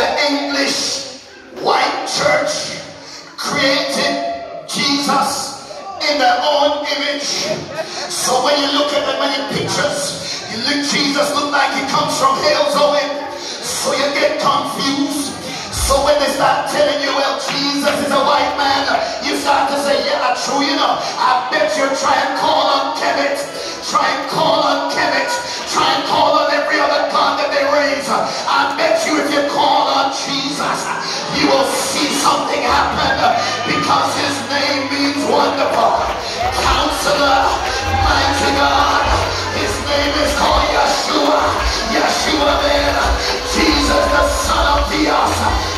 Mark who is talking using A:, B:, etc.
A: the English white church created Jesus in their own image. So when you look at the many pictures, Jesus look like he comes from Hales Owen. So you get confused. So when they start telling you, well, Jesus is a white man, you start to say, yeah, true, you know. I bet you try and call on Kemet. Try and call on Kemet. Try and call on every other God that they raise. I bet you if you call on Jesus, you will see something happen, because his name means wonderful. Counselor, mighty God. His name is called Yeshua. Yeshua then, Jesus the Son of Theos.